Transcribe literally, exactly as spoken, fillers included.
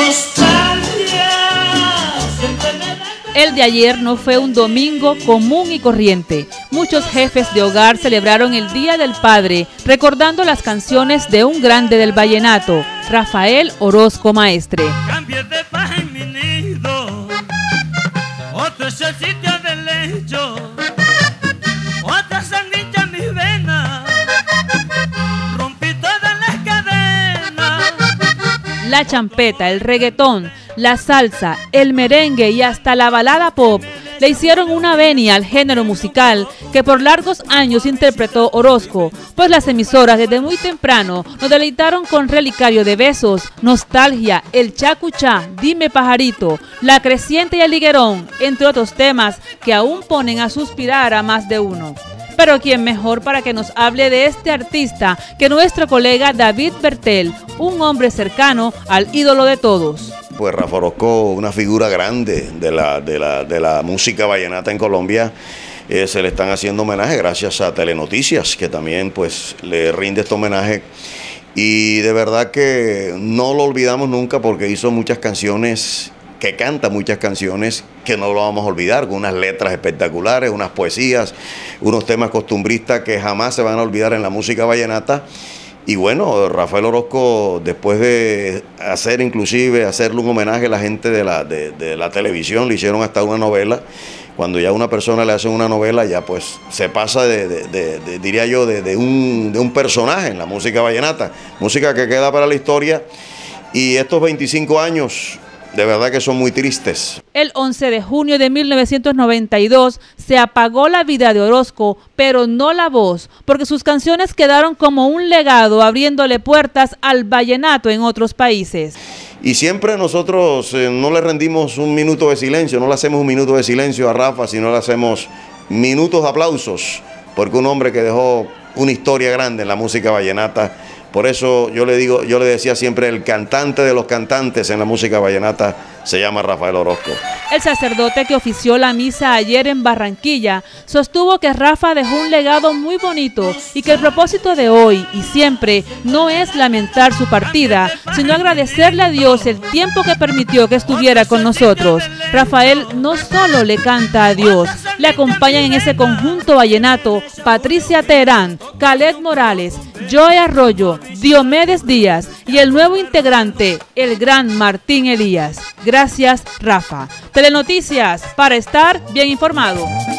El de ayer no fue un domingo común y corriente. Muchos jefes de hogar celebraron el Día del Padre, recordando las canciones de un grande del vallenato, Rafael Orozco Maestre. Cambie de paja en mi nido, otro es el sitio del lecho, otra sanguilla en mis venas, rompí todas las cadenas. La champeta, el reggaetón, la salsa, el merengue y hasta la balada pop le hicieron una venia al género musical que por largos años interpretó Orozco, pues las emisoras desde muy temprano nos deleitaron con Relicario de Besos, Nostalgia, El Chacuchá, Dime Pajarito, La Creciente y El Higuerón, entre otros temas que aún ponen a suspirar a más de uno. Pero quién mejor para que nos hable de este artista que nuestro colega David Bertel, un hombre cercano al ídolo de todos. Pues Rafa Orozco, una figura grande de la, de la, de la música vallenata en Colombia, eh, se le están haciendo homenaje gracias a Telenoticias, que también pues le rinde este homenaje. Y de verdad que no lo olvidamos nunca porque hizo muchas canciones, que canta muchas canciones que no lo vamos a olvidar, con unas letras espectaculares, unas poesías, unos temas costumbristas que jamás se van a olvidar en la música vallenata. Y bueno, Rafael Orozco, después de hacer inclusive, hacerle un homenaje a la gente de la, de, de la televisión, le hicieron hasta una novela. Cuando ya a una persona le hacen una novela, ya pues se pasa de, de, de, de diría yo, de, de, un, de un personaje en la música vallenata. Música que queda para la historia. Y estos veinticinco años, de verdad que son muy tristes. El once de junio de mil novecientos noventa y dos se apagó la vida de Orozco, pero no la voz, porque sus canciones quedaron como un legado abriéndole puertas al vallenato en otros países. Y siempre nosotros eh, no le rendimos un minuto de silencio, no le hacemos un minuto de silencio a Rafa, sino le hacemos minutos de aplausos, porque un hombre que dejó una historia grande en la música vallenata. Por eso yo le digo, yo le decía siempre, el cantante de los cantantes en la música vallenata se llama Rafael Orozco. El sacerdote que ofició la misa ayer en Barranquilla sostuvo que Rafa dejó un legado muy bonito y que el propósito de hoy y siempre no es lamentar su partida, sino agradecerle a Dios el tiempo que permitió que estuviera con nosotros. Rafael no solo le canta a Dios, le acompañan en ese conjunto vallenato Patricia Teherán, Caled Morales, Joey Arroyo, Diomedes Díaz y el nuevo integrante, el gran Martín Elías. Gracias, Rafa. Telenoticias, para estar bien informado.